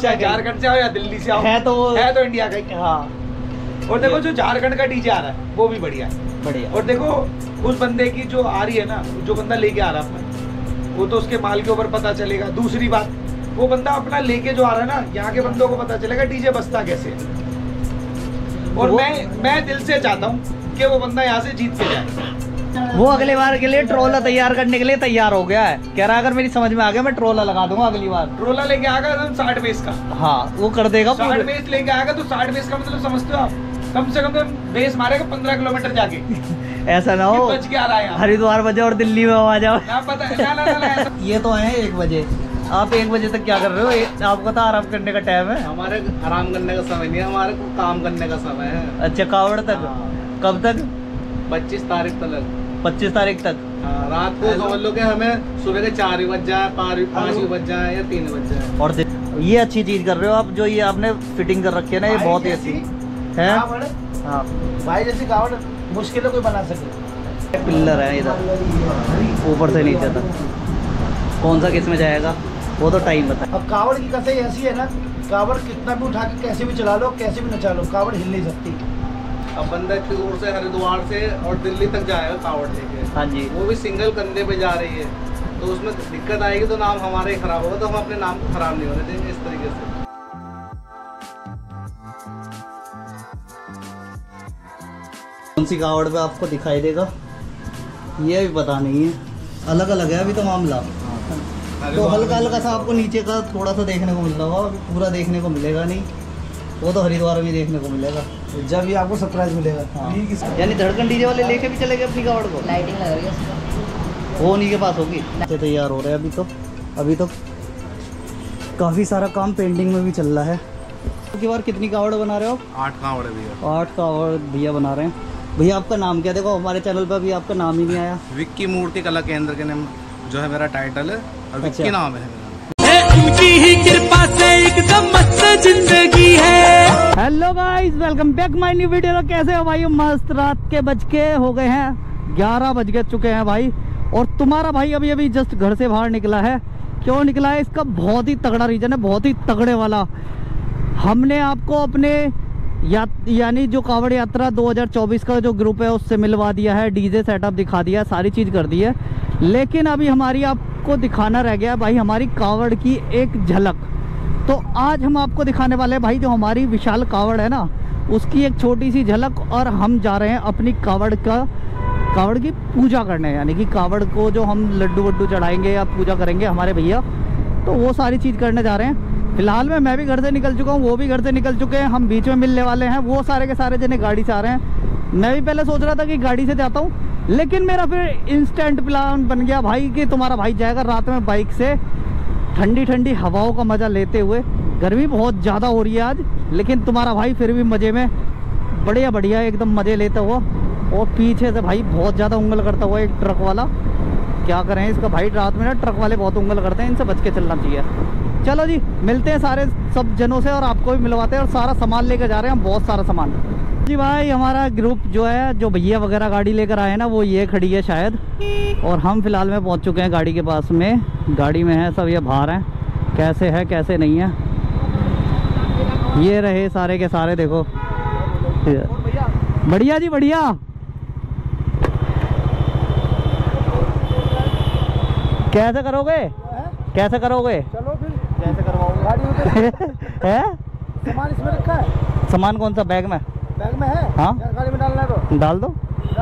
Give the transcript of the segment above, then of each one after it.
अच्छा झारखंड से आओ या दिल्ली से आओ, है तो इंडिया का ही। हाँ। और देखो जो झारखंड का डीजे आ रहा है वो भी बढ़िया है, बढ़िया। और देखो उस बंदे की जो आ रही है ना, जो बंदा लेके आ रहा है अपना, वो तो उसके माल के ऊपर पता चलेगा। दूसरी बात, वो बंदा अपना लेके जो आ रहा है ना, यहाँ के बंदों को पता चलेगा डीजे बजता कैसे है। और मैं दिल से चाहता हूँ कि वो बंदा यहाँ से जीत के जाए। वो अगली बार के लिए ट्रोला तैयार करने के लिए तैयार हो गया है, कह रहा है अगर मेरी समझ में आ गया मैं ट्रोला लगा दूंगा अगली बार। ट्रोला लेके आएगा एकदम 60 बेस का। हाँ वो कर देगा। 60 बेस लेके आएगा तो 60 बेस का मतलब समझते हो आप, कम से कम तो बेस मारेगा 15 किलोमीटर जाके। ऐसा ना हो बच के आ रहा है हरिद्वार बजे और दिल्ली में आ जाओ। ना पता है ना। ये तो है 1 बजे, आप 1 बजे तक क्या कर रहे हो? आपका तो आराम करने का टाइम है। हमारे आराम करने का समय नहीं है, हमारे को काम करने का समय है। अच्छा कावड़ तक? कब तक? 25 तारीख तक। 25 तारीख तक। हाँ, रात को समझ लो कि हमें सुबह के 4 ही बज जाए, 5 ही बज जाए या 3 बज जाए। और ये अच्छी चीज कर रहे हो आप, जो ये आपने फिटिंग कर रखी है ना, ये बहुत ही अच्छी है। हाँ भाई जैसी कावड़ मुश्किल है कोई बना सके। पिल्लर है इधर ऊपर से नीचे तक, कौन सा किस में जाएगा वो तो टाइम बता। अब कावड़ की कसई ऐसी है ना, कावड़ कितना भी उठा के कैसे भी चला लो, कैसे भी नचा लो, कावड़ हिल नहीं सकती। अब बंदा इतनी दूर से हरिद्वार से और दिल्ली तक जाएगा कावड़ लेके। हाँ जी। वो भी सिंगल कंधे पे जा रही है, तो उसमें दिक्कत आएगी तो नाम हमारा ही खराब होगा, तो हम अपने नाम को खराब नहीं होने देंगे इस तरीके से। कौन सी कावड़ पे आपको दिखाई देगा ये भी पता नहीं है, अलग अलग है अभी तो मामला। तो हल्का हल्का सा आपको नीचे का थोड़ा सा देखने को मिल रहा होगा, पूरा देखने को मिलेगा नहीं, वो तो हरिद्वार में देखने को मिलेगा जब ये आपको सरप्राइज मिलेगा। हाँ। यानी धड़कन डीजे वाले लेके भी चले गए अपनी कावड़ को? लाइटिंग लग रही है वो उन्हीं के पास होगी। तैयार हो रहे हैं अभी तो काफ़ी सारा काम पेंटिंग में भी चल रहा है। की बार कितनी कावड़ बना रहे हो? 8 कावड़ भैया। 8 कावड़ भैया बना रहे हैं। भैया आपका नाम क्या? देखो हमारे चैनल पर अभी आपका नाम ही नहीं आया। विक्की मूर्ति कला केंद्र के नाम जो है मेरा टाइटल है, और विक्की नाम है उनकी ही कृपा से एकदम मस्त जिंदगी है। Hello guys, welcome back my new video. कैसे हो भाई? मस्त रात के बज के हो गए हैं 11 बज गए चुके हैं भाई, और तुम्हारा भाई अभी जस्ट घर से बाहर निकला है। क्यों निकला है? इसका बहुत ही तगड़ा रीजन है, बहुत ही तगड़े वाला। हमने आपको अपने यानी जो कावड़ यात्रा 2024 का जो ग्रुप है उससे मिलवा दिया है, डीजे सेटअप दिखा दिया है, सारी चीज़ कर दी है, लेकिन अभी हमारी आपको दिखाना रह गया भाई हमारी कावड़ की एक झलक। तो आज हम आपको दिखाने वाले हैं भाई जो हमारी विशाल कावड़ है ना, उसकी एक छोटी सी झलक। और हम जा रहे हैं अपनी कावड़ की पूजा करने, यानी कि कावड़ को जो हम लड्डू वड्डू चढ़ाएंगे या पूजा करेंगे हमारे भैया, तो वो सारी चीज़ करने जा रहे हैं। फिलहाल में मैं भी घर से निकल चुका हूँ, वो भी घर से निकल चुके हैं, हम बीच में मिलने वाले हैं। वो सारे के सारे जने गाड़ी से आ रहे हैं। मैं भी पहले सोच रहा था कि गाड़ी से जाता हूँ, लेकिन मेरा फिर इंस्टेंट प्लान बन गया भाई कि तुम्हारा भाई जाएगा रात में बाइक से, ठंडी ठंडी हवाओं का मज़ा लेते हुए। गर्मी बहुत ज़्यादा हो रही है आज, लेकिन तुम्हारा भाई फिर भी मज़े में बढ़िया एकदम मज़े लेते हुआ। और पीछे से भाई बहुत ज़्यादा उंगल करता हुआ एक ट्रक वाला। क्या करें इसका भाई, रात में ना ट्रक वाले बहुत उंगल करते हैं, इनसे बच के चलना चाहिए। चलो जी, मिलते हैं सारे सब जनों से और आपको भी मिलवाते हैं। और सारा सामान लेकर जा रहे हैं हम, बहुत सारा सामान जी भाई। हमारा ग्रुप जो है, जो भैया वगैरह गाड़ी लेकर आए हैं ना, वो ये खड़ी है शायद, और हम फिलहाल में पहुंच चुके हैं गाड़ी के पास में। गाड़ी में है सब, ये बाहर हैं, कैसे है कैसे नहीं है। ये रहे सारे के सारे, देखो बढ़िया जी बढ़िया। कैसे करोगे? कैसे करोगे? चलो फिर जैसे करवाओगे गाड़ी है। सामान इसमें रखा है। सामान कौन सा? बैग में? बैग में है। हाँ गाड़ी में डालना है तो डाल दो।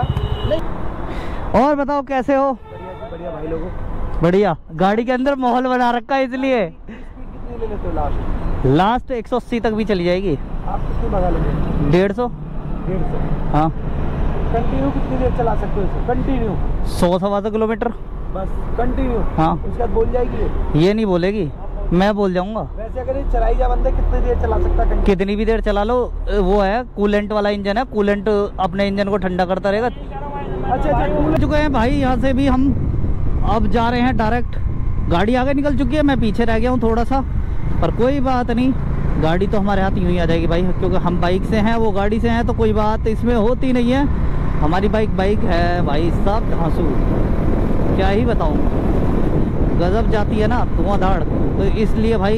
और बताओ कैसे हो? बढ़िया भाई लोगों। बढ़िया। गाड़ी के अंदर माहौल बना रखा है इसलिए। कितनी ले लेते हो लास्ट 180 तक भी चली जाएगी। आप कितनी भगा लोगे? 150। हाँ। कंटिन्यू कितनी देर चला सकते हो इसे? कंटिन्यू 100-125 किलोमीटर बस कंटिन्यू। हाँ। उसके बाद बोल जाएगी ये नहीं बोलेगी, मैं बोल जाऊंगा। वैसे अगर ये चलाई जा बंदे कितनी देर चला सकता है? कितनी भी देर चला लो, वो है कूलेंट वाला इंजन है, कूलेंट अपने इंजन को ठंडा करता रहेगा। अच्छा चुके हैं भाई यहाँ से भी हम, अब जा रहे हैं डायरेक्ट। गाड़ी आगे निकल चुकी है, मैं पीछे रह गया हूँ थोड़ा सा, पर कोई बात नहीं, गाड़ी तो हमारे हाथ यूँ ही आ जाएगी भाई, क्योंकि हम बाइक से हैं, वो गाड़ी से हैं, तो कोई बात इसमें होती नहीं है। हमारी बाइक है भाई साहब, धांसू क्या ही बताऊँ, गजब जाती है ना धुआंधार। तो इसलिए भाई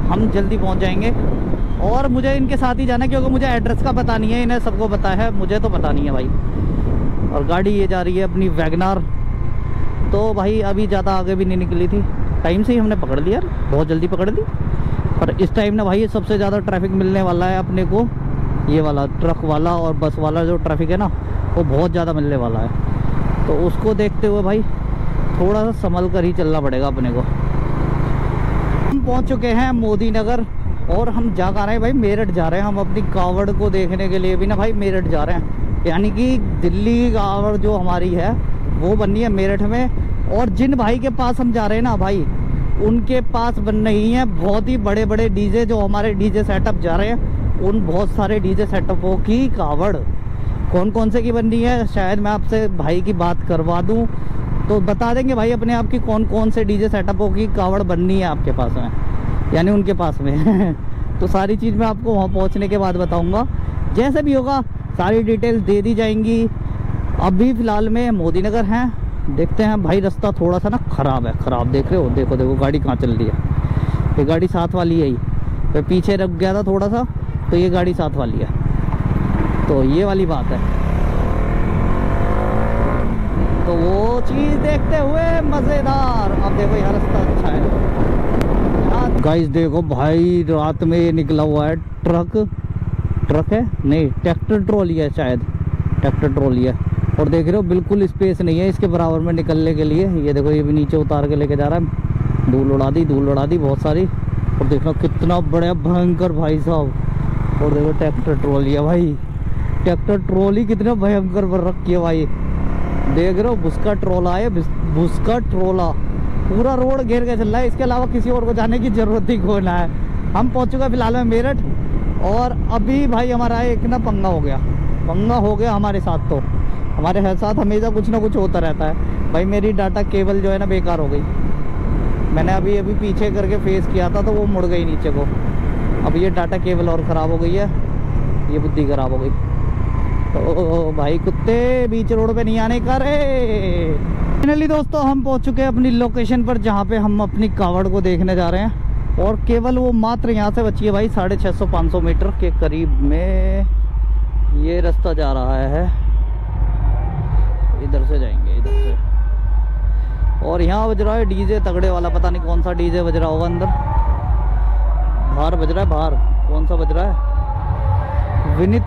हम जल्दी पहुंच जाएंगे। और मुझे इनके साथ ही जाना है क्योंकि मुझे एड्रेस का पता नहीं है, इन्हें सबको पता है, मुझे तो पता नहीं है भाई। और गाड़ी ये जा रही है अपनी वैगनार। तो भाई अभी ज़्यादा आगे भी नहीं निकली थी, टाइम से ही हमने पकड़ लिया, बहुत जल्दी पकड़ ली। पर इस टाइम ना भाई सबसे ज़्यादा ट्रैफिक मिलने वाला है अपने को, ये वाला ट्रक वाला और बस वाला जो ट्रैफिक है ना, वो बहुत ज़्यादा मिलने वाला है। तो उसको देखते हुए भाई थोड़ा सा संभल कर ही चलना पड़ेगा अपने को। हम पहुंच चुके हैं मोदी नगर और हम जा रहे हैं भाई मेरठ जा रहे हैं। हम अपनी कावड़ को देखने के लिए भी ना भाई मेरठ जा रहे हैं, यानी कि दिल्ली की कावड़ जो हमारी है वो बननी है मेरठ में। और जिन भाई के पास हम जा रहे हैं ना भाई, उनके पास बन रही है बहुत ही बड़े बड़े डीजे, जो हमारे डीजे सेटअप जा रहे हैं उन बहुत सारे डीजे सेटअपों की कावड़ कौन कौन से की बन रही है, शायद मैं आपसे भाई की बात करवा दूं तो बता देंगे भाई अपने आप की कौन कौन से डीजे सेटअपों की कावड़ बननी है आपके पास में, यानी उनके पास में। तो सारी चीज़ मैं आपको वहाँ पहुँचने के बाद बताऊँगा, जैसे भी होगा सारी डिटेल्स दे दी जाएंगी। अभी फ़िलहाल में मोदी नगर हैं, देखते हैं भाई। रास्ता थोड़ा सा ना ख़राब है, ख़राब देख रहे हो, देखो देखो गाड़ी कहाँ चल रही है। ये गाड़ी साथ वाली है ही, मैं पीछे रुक गया था थोड़ा सा, तो ये गाड़ी साथ वाली है, तो ये वाली बात है। तो वो चीज़ देखते हुए मज़ेदार। अब देखो यार रास्ता अच्छा है गाइस, देखो भाई रात में ये निकला हुआ है ट्रक है नहीं, ट्रैक्टर ट्रॉली है शायद, ट्रैक्टर ट्रॉली है। और देख रहे हो बिल्कुल स्पेस नहीं है इसके बराबर में निकलने के लिए। ये देखो ये भी नीचे उतार के लेके जा रहा है, धूल उड़ा दी बहुत सारी। और देखो कितना बड़ा भयंकर भाई साहब। और देखो ट्रैक्टर ट्रॉली है भाई, ट्रैक्टर ट्रॉली कितना भयंकर बन रखी है भाई। देख रहे हो भुसका ट्रोला है, भुसका ट्रोला पूरा रोड घेर के चल रहा है, इसके अलावा किसी और को जाने की जरूरत ही कोई ना है। हम पहुंच चुके हैं फिलहाल में मेरठ। और अभी भाई हमारा एक ना पंगा हो गया हमारे साथ। तो हमारे साथ हमेशा कुछ ना कुछ होता रहता है भाई। मेरी डाटा केबल जो है ना बेकार हो गई, मैंने अभी पीछे करके फेस किया था तो वो मुड़ गई नीचे को। अब ये डाटा केबल और ख़राब हो गई है, ये बुद्धि ख़राब हो गई। तो भाई कुत्ते बीच रोड पे नहीं आने का रे। फाइनली दोस्तों हम पहुंच चुके हैं अपनी लोकेशन पर, जहां पे हम अपनी कावड़ को देखने जा रहे हैं। और केवल वो मात्र यहां से बची है भाई 650-500 मीटर के करीब में ये रास्ता जा रहा है। इधर से जाएंगे, इधर से। और यहाँ बज रहा है डीजे तगड़े वाला, पता नहीं कौन सा डीजे बज रहा होगा अंदर। बाहर बज रहा है, बाहर कौन सा बज रहा है, विनित,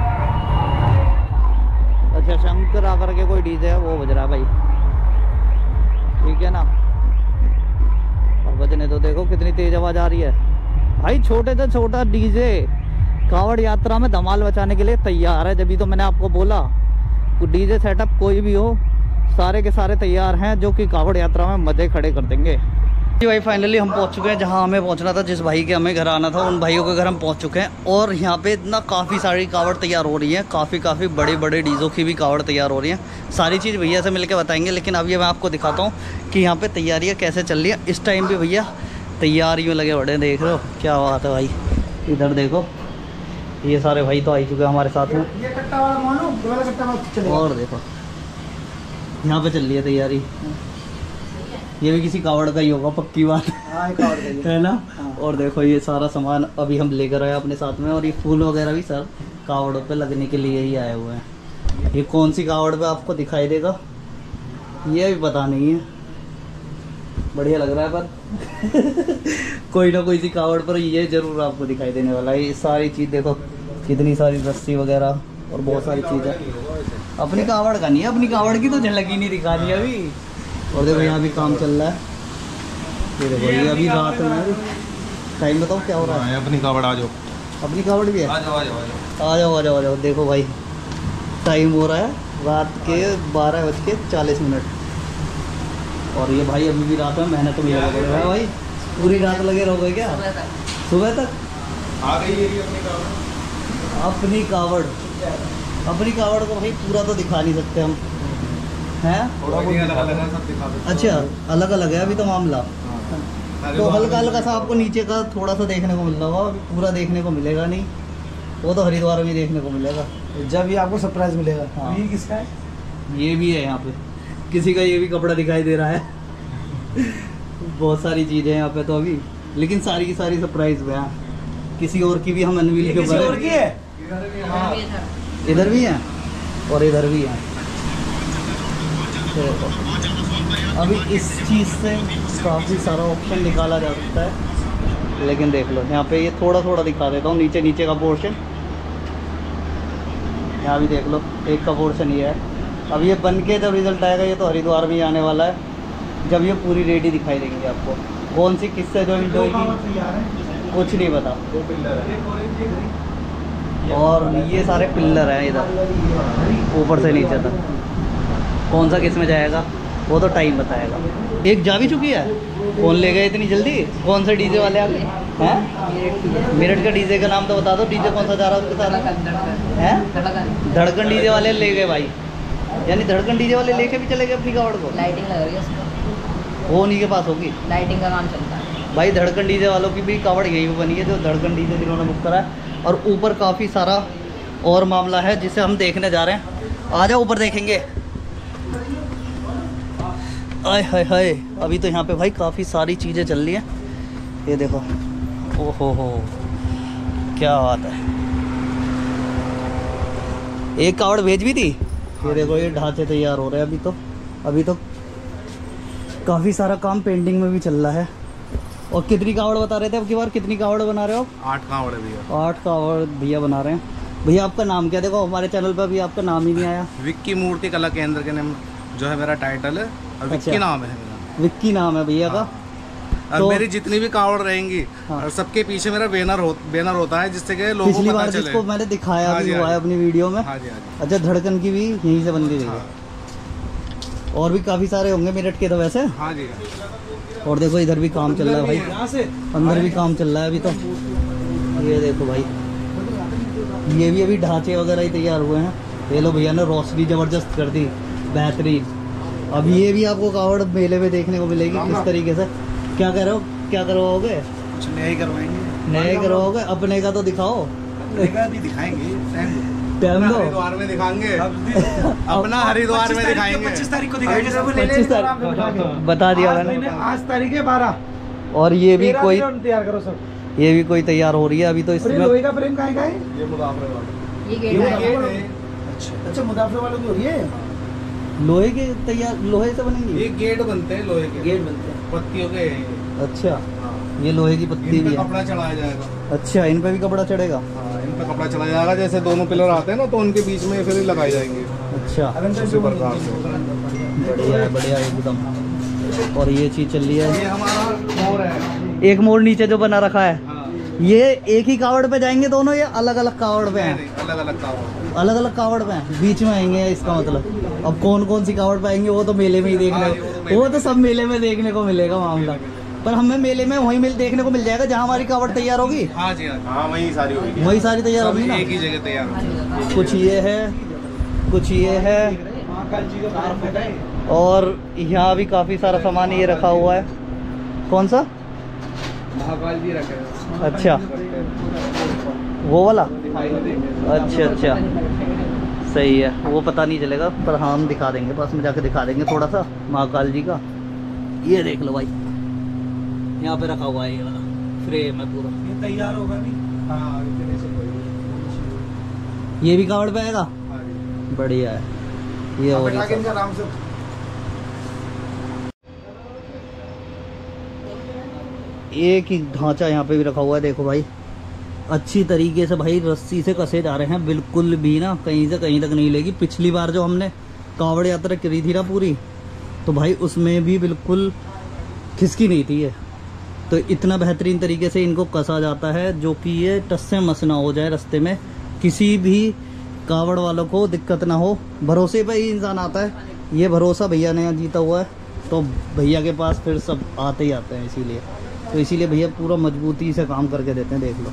अच्छा शंकर आकर के कोई डीजे है वो बज रहा है भाई, ठीक है ना। और बजने तो देखो कितनी तेज आवाज आ रही है भाई। छोटे से छोटा डीजे कावड़ यात्रा में धमाल बचाने के लिए तैयार है। जब तो मैंने आपको बोला डीजे सेटअप कोई भी हो, सारे के सारे तैयार हैं जो कि कावड़ यात्रा में मजे खड़े कर देंगे। जी भाई फाइनली हम पहुंच चुके हैं जहां हमें पहुंचना था, जिस भाई के हमें घर आना था उन भाइयों के घर हम पहुंच चुके हैं। और यहाँ पे इतना काफ़ी सारी कावड़ तैयार हो रही है, काफ़ी बड़े बड़े डीजों की भी कावड़ तैयार हो रही है। सारी चीज़ भैया से मिलकर बताएंगे, लेकिन अब ये मैं आपको दिखाता हूँ कि यहाँ पे तैयारियाँ कैसे चल रही है। इस टाइम भी भैया तैयारियों लगे बड़े, देख रहे हो क्या बात है भाई। इधर देखो ये सारे भाई तो आ ही चुके हैं हमारे साथ में। और देखो यहाँ पे चल रही है तैयारी, ये भी किसी कावड़ का ही होगा पक्की बात है ना। और देखो ये सारा सामान अभी हम लेकर आए अपने साथ में, और ये फूल वगैरह भी सर कावड़ों पे लगने के लिए ही आए हुए हैं। ये कौन सी कावड़ पे आपको दिखाई देगा ये भी पता नहीं है, बढ़िया लग रहा है पर कोई ना कोई सी कावड़ पर ये जरूर आपको दिखाई देने वाला है। ये सारी चीज़ देखो कितनी सारी रस्सी वगैरह और बहुत सारी चीज़ें। अपनी कावड़ का नहीं है, अपनी कावड़ की तो झलक ही नहीं दिखा दी अभी। और देखो यहाँ भी काम चल रहा है, ये देखो ये अभी रात में टाइम बताओ क्या हो रहा है। अपनी कावड़ आ जाओ, अपनी कावड़ भी है, आ जाओ। देखो भाई टाइम हो रहा है रात के 12:40। और ये भाई अभी भी रात में मेहनत में लगे रहे हैं भाई, पूरी रात लगे रहोगे क्या सुबह तक। आ गई है अपनी कावड़ को भाई पूरा तो दिखा नहीं सकते हम हैं, अच्छा अलग अलग है अभी तो मामला। तो हल्का सा आपको नीचे का थोड़ा सा देखने को मिल रहा होगा, पूरा देखने को मिलेगा नहीं, वो तो हरिद्वार में देखने को मिलेगा जब ये आपको सरप्राइज मिलेगा। हाँ। ये किसका है? ये भी है यहाँ पे किसी का, ये भी कपड़ा दिखाई दे रहा है बहुत सारी चीज़ें यहाँ पे तो अभी। लेकिन सारी की सारी सरप्राइज में है। किसी और की भी हम अनवील के किसी और ऊपर की है। हाँ। इधर भी है और इधर भी है। अभी इस चीज़ से काफ़ी सारा ऑप्शन निकाला जा सकता है, लेकिन देख लो यहाँ पे ये थोड़ा थोड़ा दिखा देता हूँ नीचे नीचे का पोर्शन। यहाँ भी देख लो एक का पोर्शन ये है। अब ये बन के जब रिजल्ट आएगा ये तो हरिद्वार में आने वाला है, जब ये पूरी रेडी दिखाई देंगी आपको। कौन सी किससे जॉइंट होगी कुछ नहीं पता। और ये सारे पिल्लर हैं इधर ऊपर से नीचे तक, कौन सा किस में जाएगा वो तो टाइम बताएगा। एक जा भी चुकी है, कौन ले गए इतनी जल्दी? कौन सा डीजे वाले आ गए हैं? मेरठ का डीजे का नाम तो बता दो, डीजे कौन सा जा रहा है उसके साथ है? धड़कन डीजे वाले ले गए भाई, यानी धड़कन डीजे वाले लेके भी चले गए अपनी कावड़ को। लाइटिंग लग रही है उसमें, वो उन्हीं के पास होगी, लाइटिंग का काम चलता है भाई। धड़कन डीजे वालों की भी कावड़ यहीं पे बनी है, जो धड़कन डीजे जिन्होंने बुक करा है। और ऊपर काफ़ी सारा और मामला है जिसे हम देखने जा रहे हैं। आ जाओ ऊपर देखेंगे। आय हाय हाय, अभी तो यहाँ पे भाई काफ़ी सारी चीज़ें चल रही हैं। ये देखो, ओहो हो क्या बात है। एक कावड़ भेज भी थी। ये देखो ये ढांचे तैयार हो रहे हैं अभी तो काफ़ी सारा काम पेंटिंग में भी चल रहा है। और कितनी कावड़ बता रहे थे अब की बार? कितनी कावड़ बना रहे हो? 8 कावड़ है भैया। 8 कावड़ भैया बना रहे हैं। भैया आपका नाम क्या? देखो हमारे चैनल पर भी आपका नाम ही नहीं आया। विक्की मूर्ति कला केंद्र के नाम जो है मेरा टाइटल है, और विक्की नाम है मेरा। विक्की नाम है भैया का। और तो मेरी जितनी भी कावड़ रहेंगी, हाँ। और सबके पीछे मेरा बैनर होता है, जिससे कि लोगों को पिछली पता बार चले। जिसको मैंने दिखाया हाँ भी जी, हुआ हाँ है जी। अपनी वीडियो में। हाँ जी, हाँ जी। अच्छा, धड़कन की भी यहीं से बन के गई है। और भी काफ़ी सारे होंगे मेरठ के तो वैसे। हाँ जी। और देखो इधर भी काम चल रहा है भाई, यहाँ से अंदर भी काम चल रहा है अभी तो। ये देखो भाई, ये भी अभी ढांचे वगैरह ही तैयार हुए हैं। ये लो भैया ने रोशनी ज़बरदस्त कर दी, बेहतरीन। अब ये भी आपको कावड़ मेले में देखने को मिलेगी किस तरीके से। क्या कह रहे हो, क्या करवाओगे? कुछ नया ही करवाएंगे। नए करवाओगे? अपने का तो दिखाओ, भी दिखाएंगे, टाइम दो। हरिद्वार में दिखाएंगे अपना, हरिद्वार में दिखाएंगे। 25 तारीख को दिखाएंगे। 25 तारीख बता दिया मैंने। आज तारीख है 12। और ये भी 13 कोई तैयार करो सब। ये भी कोई तैयार हो रही है अभी तो और ये इसमें। लोहे का फ्रेम कहाँ का है? ये मुदाफरे वाला। ये ये गेट है। मुदाफरे वाला। अच्छा, मुदाफरे वालों की हो रही है। लोहे के तैयार, लोहे से बनेंगी। ये गेट बनते हैं लोहे के, गेट बनते हैं। पत्तियों के हैं ये। अच्छा, हाँ। ये लोहे की पत्ती इन भी पे है। कपड़ा चढ़ाया जाएगा। अच्छा, इन पे भी कपड़ा चढ़ेगा। हाँ, इन पे कपड़ा चढ़ाया जाएगा। जैसे दोनों पिलर आते हैं ना, तो उनके बीच में फिर लगाए जाएंगे अच्छा, उसी प्रकार से। बढ़िया है, बढ़िया एकदम। और ये चीज़ चल रही है। ये हमारा मोर है। एक मोड़ नीचे जो बना रखा है, हाँ। ये एक ही कावड़ पे जाएंगे दोनों, ये अलग अलग कावड़ पे हैं? अलग अलग कावड़। अलग अलग कावड़ पे हैं, बीच में आएंगे इसका मतलब। अब कौन कौन सी कावड़ पे आएंगे वो तो मेले में ही देखने हाँ, वो तो सब मेले में देखने को मिलेगा मामला। पर हमें मेले में वही देखने को मिल जाएगा जहाँ हमारी कावड़ तैयार होगी। हाँ जी, हाँ, वही सारी होगी। वही सारी तैयार होगी ना। एक ही जगह तैयार होगी। कुछ ये है, कुछ ये है, महाकाल जी का पार्क होता है। और यहाँ भी काफ़ी सारा सामान ये रखा हुआ है। कौन सा? महाकाल जी रखे हैं। अच्छा, वो वाला। अच्छा अच्छा, सही है। वो पता नहीं चलेगा, पर हम दिखा देंगे, पास में जाके दिखा देंगे थोड़ा सा महाकाल जी का। ये देख लो भाई, यहाँ पे रखा हुआ है ये वाला फ्रेम है पूरा। ये तैयार होगा नहीं। हाँ, इतने से कोई। ये भी कावड़ पे आएगा। हाँ जी। बढ़िया है ये। आप और बैठा के इनका नाम से एक ही ढांचा यहाँ पे भी रखा हुआ है। देखो भाई, अच्छी तरीके से भाई रस्सी से कसे जा रहे हैं, बिल्कुल भी ना कहीं से कहीं तक नहीं लेगी। पिछली बार जो हमने कावड़ यात्रा करी थी ना पूरी, तो भाई उसमें भी बिल्कुल खिसकी नहीं थी ये। तो इतना बेहतरीन तरीके से इनको कसा जाता है जो कि ये टस से मस ना हो जाए रास्ते में, किसी भी कावड़ वालों को दिक्कत ना हो। भरोसे पे ही इंसान आता है, ये भरोसा भैया ने जीता हुआ है, तो भैया के पास फिर सब आते ही आते हैं। इसीलिए भैया पूरा मजबूती से काम करके देते हैं। देख लो,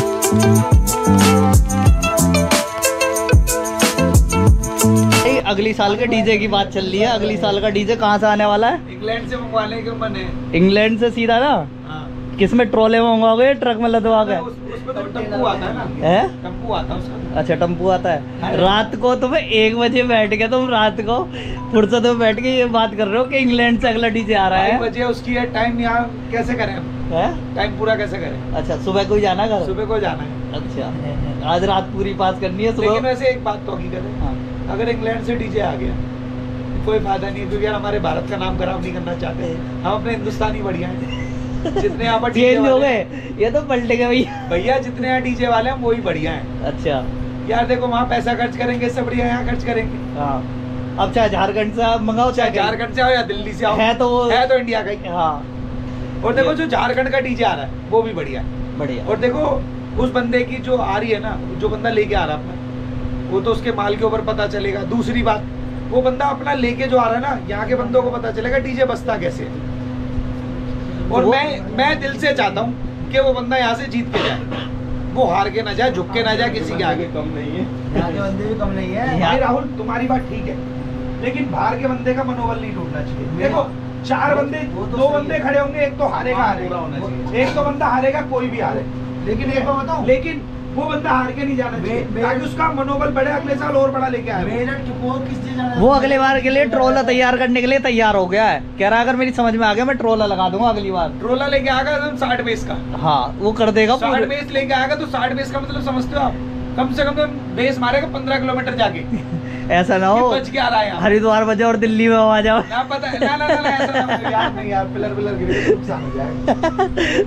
अगली अगली साल के डीजे की बात चल रही है। अगली साल का डीजे कहाँ से आने वाला है? इंग्लैंड से मंगवाने के मन है। इंग्लैंड से सीधा ना? हाँ। किसमें, ट्रोले में मंगवाओगे, ट्रक में लदवा के? उसमें तो टम्पू आता है ना। है? टम्पू आता है उसका। अच्छा, टम्पू आता है। रात को तुम्हें 1 बजे बैठ के, तुम रात को फुर्सत में बैठ के ये बात कर रहे हो कि इंग्लैंड से अगला डीजे आ रहा है? 1 बजे उसकी है टाइम। यहाँ कैसे करें हम? टाइम पूरा कैसे करें? अच्छा, सुबह को ही जाना घर? सुबह को जाना है। अच्छा, आज रात पूरी पास करनी है सुबह। लेकिन वैसे एक बात तो हकीकत है, हाँ। अगर इंग्लैंड से डीजे आ गया कोई फायदा नहीं है, क्योंकि यार हमारे भारत का नाम खराब नहीं करना चाहते। हम अपने हिंदुस्तानी बढ़िया हैं। जितने यहाँ पर चेंज हो गए, ये तो पलट गए भैया। भैया जितने यहाँ डीजे वाले हैं वही बढ़िया हैं। अच्छा यार देखो, वहाँ पैसा खर्च करेंगे इससे बढ़िया यहाँ खर्च करेंगे। हाँ, अब चाहे झारखंड से आप मंगाओ, चाहे झारखंड से आओ या दिल्ली से आओ, है तो इंडिया का ही। हाँ। और देखो जो झारखंड का डीजे आ रहा है वो भी बढ़िया है। बढ़िया। और देखो उस बंदे की जो आ रही है ना, जो बंदा लेके आ रहा है अपना, वो तो उसके माल के ऊपर पता चलेगा। दूसरी बात, वो बंदा अपना लेके जो आ रहा है ना, यहाँ के बंदों को पता चलेगा डीजे बजता कैसे है। और मैं दिल से चाहता हूँ कि वो बंदा यहाँ से जीत के जाए, वो हार के ना जाए, झुक के ना जाए किसी के आगे। कम नहीं है, यहाँ के बंदे भी कम नहीं है। भाई राहुल तुम्हारी बात ठीक है, लेकिन बाहर के बंदे का मनोबल नहीं टूटना चाहिए। देखो 4 बंदे, 2 बंदे खड़े होंगे, एक तो हारेगा, एक तो बंदा हारेगा, कोई भी हारे। लेकिन एक बात बताऊं, लेकिन वो बंदा हार के नहीं जाना चाहिए, ताकि उसका मनोबल बढ़े, अगले साल और बड़ा लेके आए। वो अगले बार के लिए ट्रोला तैयार करने के लिए तैयार हो गया है। कह रहा है अगर मेरी समझ में आ गया मैं ट्रोला लगा दूंगा अगली बार। ट्रोला लेके आएगा एकदम 60 बेस का। हाँ, वो कर देगा। 60 बेस लेके आएगा तो 60 बेस का मतलब समझते हो आप, कम से कम बेस मारेगा 15 किलोमीटर जाके। ऐसा ना हो बच के आ रहा है, हरिद्वार बजे और दिल्ली में आ जाओ। ना पता है, ना ऐसा ना हो यार। नहीं यार, पिलर गिरे तो नुकसान हो जाएगा।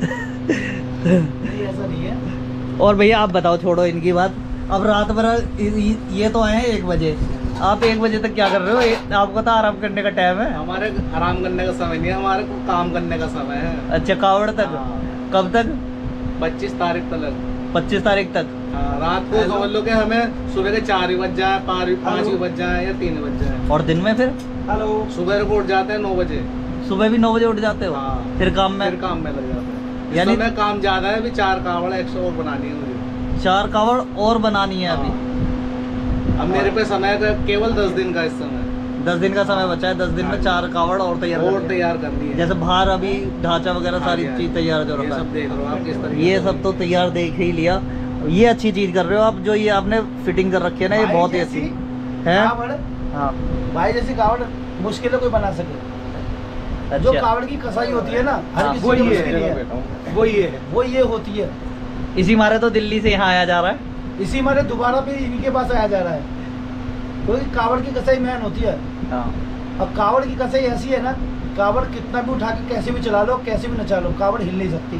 ऐसा नहीं है। और भैया आप बताओ, छोड़ो इनकी बात। अब रात भर ये तो आए हैं 1 बजे, आप 1 बजे तक क्या कर रहे हो? आपको तो आराम करने का टाइम है। हमारे आराम करने का समय नहीं है, हमारे को काम करने का समय है। अच्छा, कावड़ तक? कब तक? 25 तारीख तक। 25 तारीख तक? हाँ, रात को समझ लो कि हमें सुबह के 4 ही बज जाए, 5 ही बज जाए या 3 बज जाए। और दिन में फिर? हेलो, सुबह को उठ जाते हैं 9 बजे। सुबह भी 9 बजे उठ जाते हो? हाँ। फिर काम में? फिर काम में लग जाते हैं। यानी यानी काम ज्यादा है, अभी 4 कावड़ 100 और बनानी है मुझे। 4 कावड़ और बनानी है अभी? अब मेरे पे समय का केवल 10 दिन का इस समय। 10 दिन का समय बचा है। 10 दिन में 4 कावड़ और तैयार करनी है। जैसे बाहर अभी ढांचा वगैरह सारी चीज तैयार जो रखा सब देख रहे हो आप किस तरह। ये सब तो तैयार देख ही लिया। ये अच्छी चीज कर रहे हो आप, जो ये आपने फिटिंग कर रखी है ना, ये बहुत ही अच्छी है। हाँ भाई, जैसी कावड़ मुश्किल है कोई बना सके। जो कावड़ की कसाई होती है ना, हर किसी को मुश्किल है, वो ये होती है। इसी मारे तो दिल्ली से यहाँ आया जा रहा है। इसी मारे दोबारा भी इनके पास आया जा रहा है, क्योंकि कावड़ की कसाई मैन होती है। अब कावड़ की कसाई ऐसी है ना, कावड़ कितना भी उठा के कैसे भी चला लो, कैसे भी नचा लो, कावड़ हिल नहीं सकती।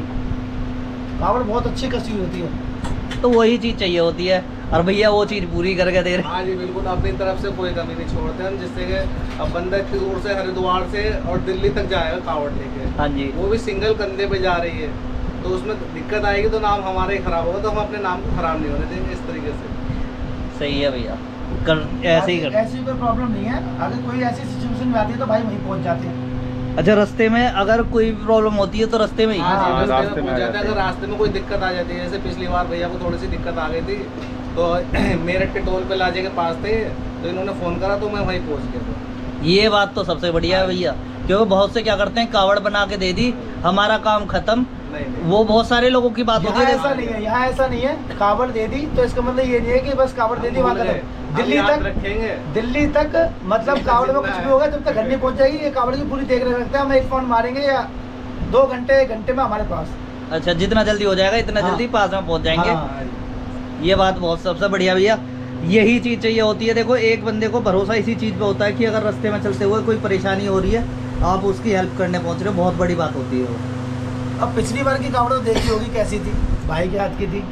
कावड़ बहुत अच्छी कसी होती है, तो वही चीज चाहिए होती है। और भैया वो चीज पूरी करके दे रहे। हाँ जी बिल्कुल, अपनी तरफ से कोई कमी नहीं छोड़ते हम, जिससे कि अब बंदा इतनी दूर से हरिद्वार से और दिल्ली तक जाएगा कावड़ लेके। हाँ जी, वो भी सिंगल कंधे पे जा रही है, तो उसमें दिक्कत आएगी तो नाम हमारा ही खराब होगा, तो हम अपने नाम को खराब नहीं होने देंगे इस तरीके से। सही है भैया, ऐसे ही कर। ऐसी कोई प्रॉब्लम नहीं है, अगर कोई ऐसी सिचुएशन में आती है तो भाई वहीं पहुंच जाते हैं। अच्छा, रास्ते में अगर कोई प्रॉब्लम होती है तो रास्ते में ही? हाँ, रास्ते में पहुंच जाता है। अगर रास्ते में कोई दिक्कत आ जाती है, जैसे पिछली बार भैया को थोड़ी सी दिक्कत आ गई थी, तो मेरठ के टोल पे लाजे के पास थे, तो इन्होंने फोन करा तो मैं वहीं पहुंच गया था। ये बात तो सबसे बढ़िया है भैया, क्योंकि बहुत से क्या करते हैं, कावड़ बना के दे दी, हमारा काम खत्म। नहीं। वो बहुत सारे लोगों की बात होती है। ऐसा नहीं है, यहाँ ऐसा नहीं है। कावड़ दे दी तो इसका मतलब ये नहीं है कि बस कावड़ दे दी वहाँ दिल्ली तक रखेंगे, दिल्ली तक मतलब कावड़ में कुछ भी होगा जब तक घर नहीं पहुँच जाएगी, ये कावड़ की पूरी देख रखते हैं। हम एक फोन मारेंगे या 2 घंटे 1 घंटे में हमारे पास। अच्छा, जितना जल्दी हो जाएगा इतना जल्दी पास में पहुँच जाएंगे। ये बात बहुत सबसे बढ़िया भैया, यही चीज चाहिए होती है। देखो, एक बंदे को भरोसा इसी चीज पे होता है कि अगर रास्ते में चलते हुए कोई परेशानी हो रही है, आप उसकी हेल्प करने पहुंच रहे हो, बहुत बड़ी बात होती है वो। अब पिछली बार की कावड़ तो देखी होगी कैसी थी, भाई के हाथ की थी,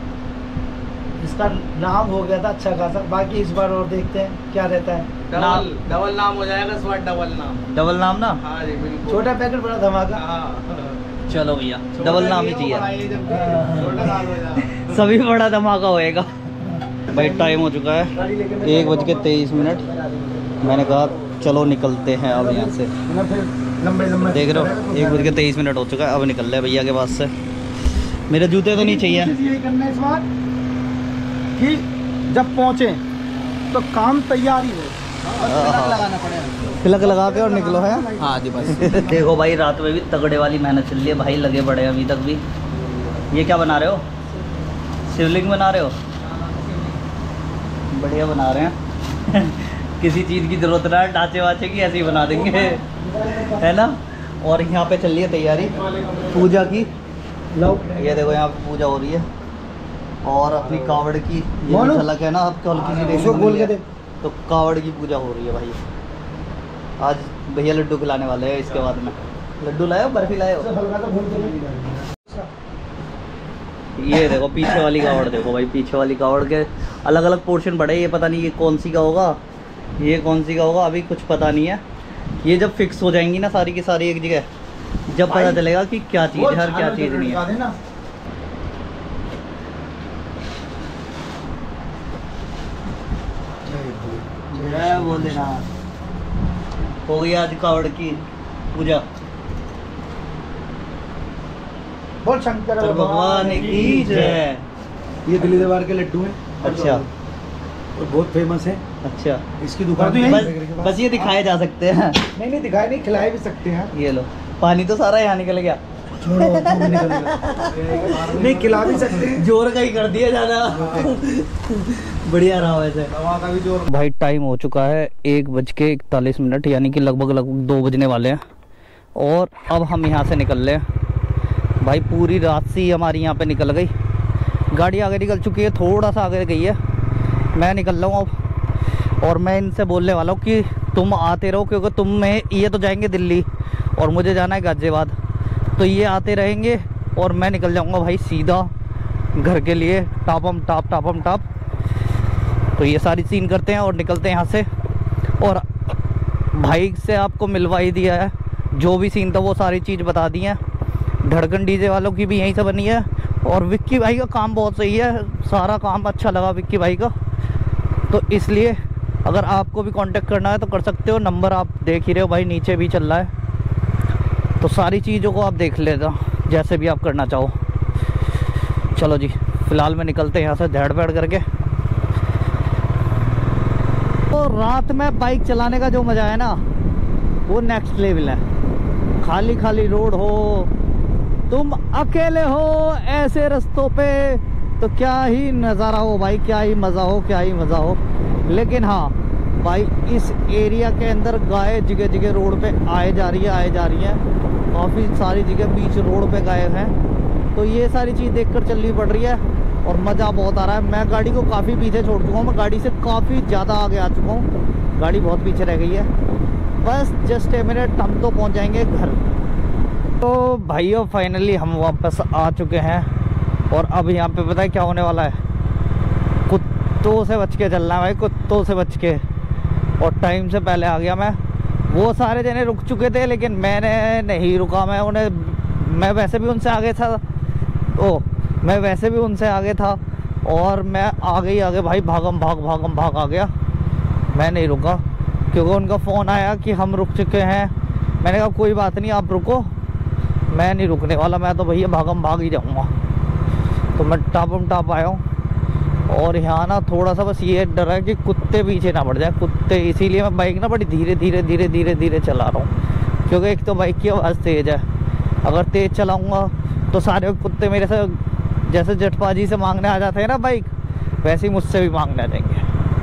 इसका नाम हो गया था अच्छा खासा। बाकी इस बार और देखते हैं क्या रहता है। डबल नाम हो जाएगा इस बार, डबल नाम ना। हाँ जी बिल्कुल, छोटा पैकेट बड़ा धमाका। चलो भैया, डबल नाम ही चाहिए, सभी बड़ा धमाका होएगा। भाई टाइम हो चुका है 1:23। मैंने कहा चलो निकलते हैं अब यहाँ से। देख रहे हो 1:23 हो चुका है, अब निकल रहे भैया के पास से। मेरे जूते तो नहीं चाहिए। यही करना है इस बार कि जब पहुँचे तो काम तैयार ही हो, लगाना पड़ेगा। तिलक लगा के और निकलो है। हाँ जी बस। देखो भाई रात में भी तगड़े वाली मेहनत चल रही है भाई, लगे पड़े हैं अभी तक भी। ये क्या बना रहे हो? शिवलिंग बना रहे हो? बढ़िया बना रहे हैं। किसी चीज़ की ज़रूरत ना है, ढांचे वाचे की, ऐसे ही बना देंगे है ना। और यहाँ पे चल रही है तैयारी पूजा की। लो ये देखो यहाँ पे पूजा हो रही है और अपनी कावड़ की ये भी झलक है ना आपको हल्की सी देखने को मिली है। तो कावड़ की पूजा हो रही है भाई। आज भैया लड्डू खिलाने वाले हैं। इसके बाद में लड्डू लाए हो, बर्फी लाए हो? ये देखो पीछे वाली कावड़ देखो भाई, पीछे वाली कावड़ के अलग अलग पोर्शन पड़े। ये पता नहीं ये कौन सी का होगा, ये कौन सी का होगा, अभी कुछ पता नहीं है। ये जब फिक्स हो जाएंगी ना सारी की सारी एक जगह, जब पता चलेगा कि क्या चीज़ है और क्या चीज़ नहीं है। जय भोलेनाथ। हो गई आज कावड़ की पूजा। बोल शंकर भगवान की जय। ये दिल्ली दरबार के लड्डू हैं। अच्छा और बहुत फेमस है। अच्छा इसकी दुकान बस ये दिखाए जा सकते हैं। नहीं दिखाए नहीं, खिलाए भी सकते हैं। ये लो पानी तो सारा यहाँ निकल गया। छोड़ो नहीं, खिला भी सकते हैं। जोर का ही कर दिया ज़्यादा। बढ़िया रहा वैसे। दवा का भी जोर। भाई टाइम हो चुका है 1:41, यानी कि लगभग 2 बजने वाले हैं। और अब हम यहाँ से निकल रहे हैं भाई। पूरी रात से ही हमारी यहाँ पे निकल गई गाड़ी, आगे निकल चुकी है, थोड़ा सा आगे गई है। मैं निकल रहा हूँ अब और मैं इनसे बोलने वाला हूँ कि तुम आते रहो, क्योंकि तुम में ये तो जाएंगे दिल्ली और मुझे जाना है गाजियाबाद, तो ये आते रहेंगे और मैं निकल जाऊँगा भाई सीधा घर के लिए। टापम टाप। तो ये सारी सीन करते हैं और निकलते हैं यहाँ से। और भाई से आपको मिलवा ही दिया है, जो भी सीन था वो सारी चीज़ बता दी है। धड़कन डीजे वालों की भी यहीं से बनी है। और विक्की भाई का काम बहुत सही है, सारा काम अच्छा लगा विक्की भाई का। तो इसलिए अगर आपको भी कांटेक्ट करना है तो कर सकते हो, नंबर आप देख ही रहे हो भाई, नीचे भी चल रहा है। तो सारी चीज़ों को आप देख लेना जैसे भी आप करना चाहो। चलो जी फ़िलहाल में निकलते हैं यहाँ से धैड़ पैड़ करके। तो रात में बाइक चलाने का जो मज़ा है ना वो नेक्स्ट लेवल है। खाली खाली रोड हो, तुम अकेले हो ऐसे रास्तों पे, तो क्या ही नज़ारा हो भाई, क्या ही मज़ा हो, क्या ही मज़ा हो। लेकिन हाँ भाई इस एरिया के अंदर गाय जगह जगह रोड पे आए जा रही है। काफ़ी सारी जगह बीच रोड पे गाय हैं। तो ये सारी चीज़ देखकर चलनी पड़ रही है और मज़ा बहुत आ रहा है। मैं गाड़ी को काफ़ी पीछे छोड़ चुका हूँ, मैं गाड़ी से काफ़ी ज़्यादा आगे आ चुका हूँ, गाड़ी बहुत पीछे रह गई है। बस जस्ट ए मिनट हम तो पहुँच जाएंगे घर। तो भाइयों फाइनली हम वापस आ चुके हैं और अब यहाँ पे पता है क्या होने वाला है? कुत्तों से बच के चलना है भाई, कुत्तों से बच के। और टाइम से पहले आ गया मैं। वो सारे जने रुक चुके थे लेकिन मैंने नहीं रुका। मैं वैसे भी उनसे आगे था, मैं वैसे भी उनसे आगे था और मैं आगे भाई भागम भाग आ गया। मैं नहीं रुका क्योंकि उनका फ़ोन आया कि हम रुक चुके हैं। मैंने कहा कोई बात नहीं आप रुको, मैं नहीं रुकने वाला, मैं तो भैया भागम भाग ही जाऊँगा। तो मैं टाप आया हूँ और यहाँ ना थोड़ा सा बस ये डर है कि कुत्ते पीछे ना पड़ जाए कुत्ते, इसीलिए मैं बाइक ना बड़ी धीरे चला रहा हूँ। क्योंकि एक तो बाइक की आवाज़ तेज़ है, अगर तेज़ चलाऊँगा तो सारे कुत्ते मेरे से जैसे जटपाजी से मांगने आ जाते हैं ना बाइक, वैसे ही मुझसे भी मांगने आ जाएंगे।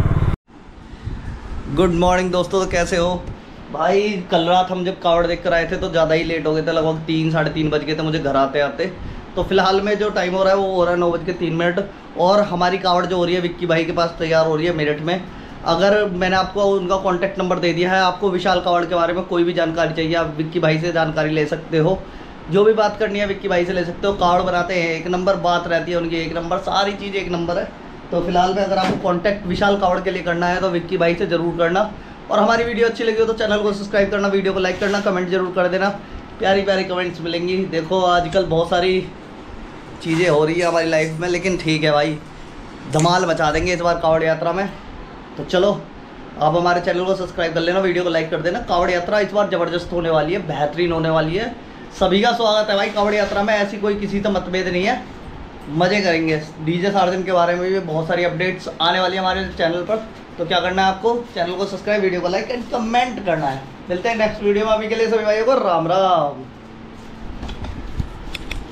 गुड मॉर्निंग दोस्तों, तो कैसे हो भाई? कल रात हम जब कावड़ देख कर आए थे तो ज़्यादा ही लेट हो गए थे, लगभग 3-3:30 बज गए थे मुझे घर आते आते। तो फिलहाल में जो टाइम हो रहा है वो हो रहा है 9:03 और हमारी कावड़ जो हो रही है विक्की भाई के पास तैयार हो रही है मेरठ में। अगर मैंने आपको उनका कॉन्टैक्ट नंबर दे दिया है, आपको विशाल कावड़ के बारे में कोई भी जानकारी चाहिए आप विक्की भाई से जानकारी ले सकते हो। जो भी बात करनी है विक्की भाई से ले सकते हो। कावड़ बनाते हैं 1 नंबर, बात रहती है उनकी 1 नंबर, सारी चीज़ 1 नंबर है। तो फिलहाल में अगर आपको कॉन्टैक्ट विशाल कावड़ के लिए करना है तो विक्की भाई से ज़रूर करना। और हमारी वीडियो अच्छी लगी हो तो चैनल को सब्सक्राइब करना, वीडियो को लाइक करना, कमेंट जरूर कर देना, प्यारी प्यारी कमेंट्स मिलेंगी। देखो आजकल बहुत सारी चीज़ें हो रही है हमारी लाइफ में, लेकिन ठीक है भाई, धमाल मचा देंगे इस बार कावड़ यात्रा में। तो चलो आप हमारे चैनल को सब्सक्राइब कर लेना, वीडियो को लाइक कर देना। कावड़ यात्रा इस बार ज़बरदस्त होने वाली है, बेहतरीन होने वाली है। सभी का स्वागत है भाई कावड़ यात्रा में, ऐसी कोई किसी का मतभेद नहीं है, मज़े करेंगे। डीजे सार्जन के बारे में भी बहुत सारी अपडेट्स आने वाली है हमारे चैनल पर, तो क्या करना है आपको, चैनल को सब्सक्राइब, वीडियो को लाइक एंड कमेंट करना है। मिलते हैं नेक्स्ट वीडियो में, अभी के लिए सभी भाइयों को राम राम।